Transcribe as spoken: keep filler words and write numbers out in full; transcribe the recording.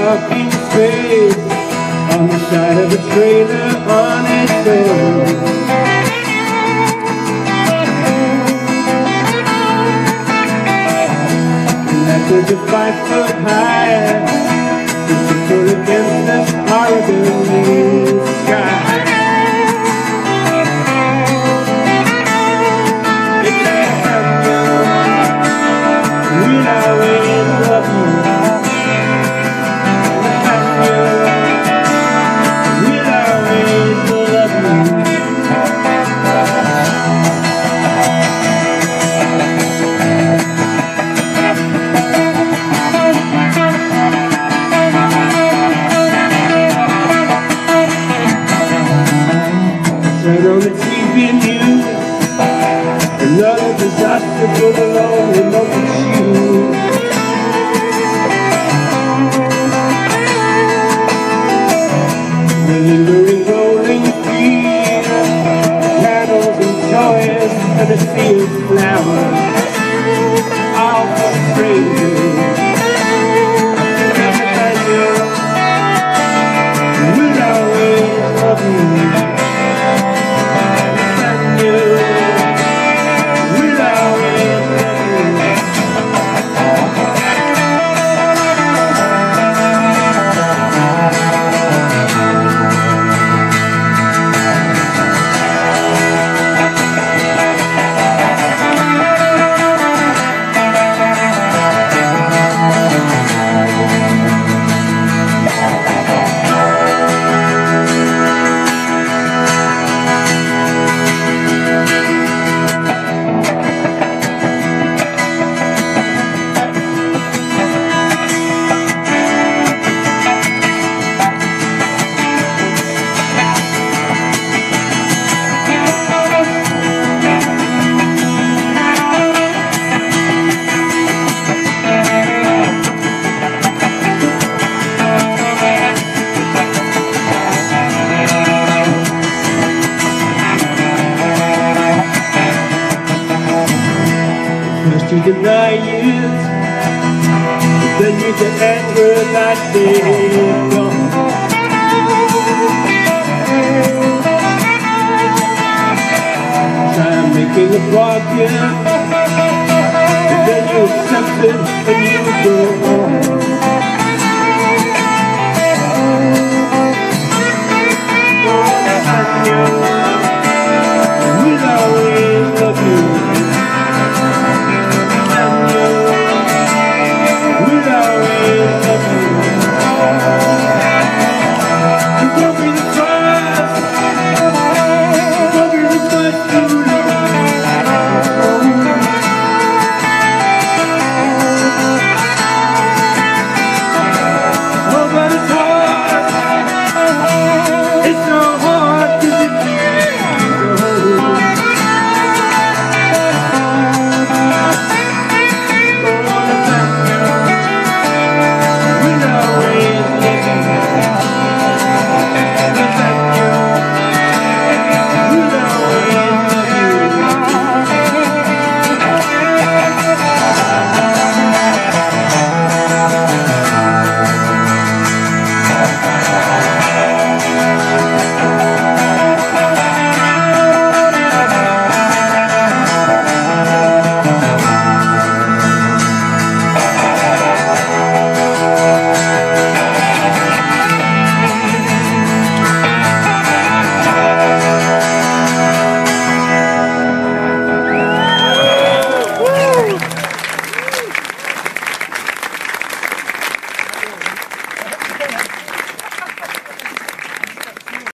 parking space on the side of a trailer on its own. And that was a five foot high, just to put against the Oregon sky. Turn on the T V news, another disaster for the lonely local shoe. The lingering rolling feet, candles and toys, and a sea of flowers, all for strangers. We'll always love you. First you deny it, but then you get angry that they're gone. Try making a bargain, but then you accept it and you go